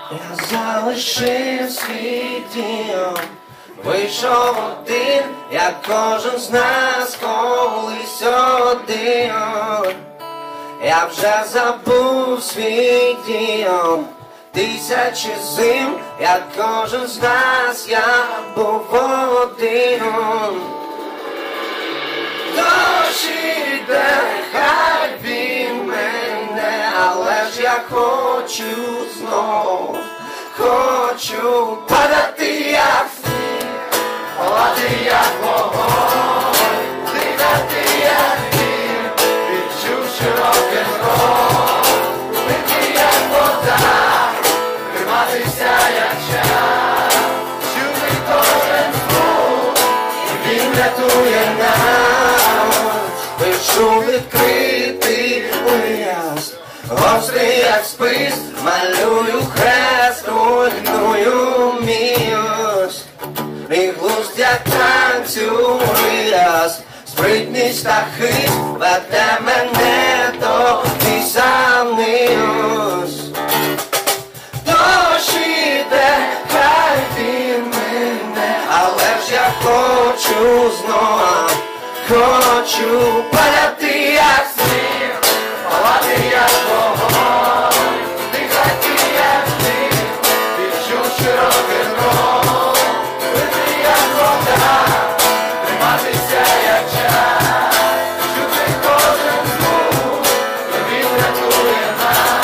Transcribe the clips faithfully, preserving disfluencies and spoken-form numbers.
Я залишив свій дім, вийшов один, як кожен з нас колись один. Я вже забув свій дім, тисячі зим, як кожен з нас, я був один. Дощ іде, хай він мене, але ж я хочу знов, хочу падати як сніг, палати як вогонь, дихати як дим, відчувши рок-н-рол, пити як вода, триматися як час, чути кожен звук, і він рятує нас. Пишу відкритий лист, гострий як спис, малюю хрест, руйную міст. І глузд як танцює раз, спритність та хист веде мене до пісаниць. Дощ іде, хай він мене, але ж я хочу знов, хочу паляти як сніг, палати як вогонь, дихати як дим, відчувши рок-н-рол, пити як вода, триматися як час, чути кожен звук, і він рятує нас.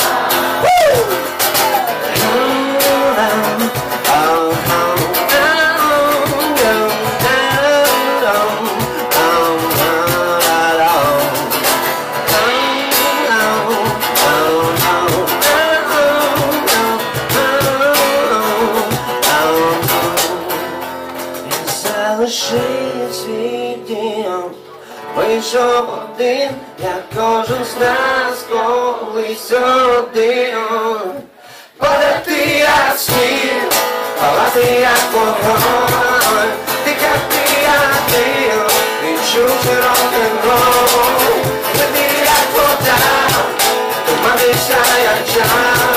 Залишив свій дім, вийшов один, як кожен з нас колись один. Падати як сніг, палати як вогонь, дихати як дим, відчувши рок-н-рол, пити як вода, триматися як час.